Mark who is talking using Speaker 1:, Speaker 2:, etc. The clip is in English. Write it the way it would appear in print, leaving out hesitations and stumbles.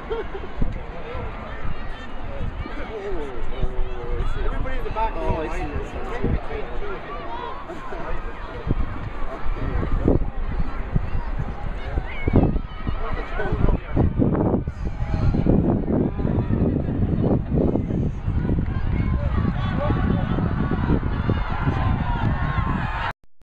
Speaker 1: Everybody in the back.
Speaker 2: Oh, I see.
Speaker 1: Between two of you.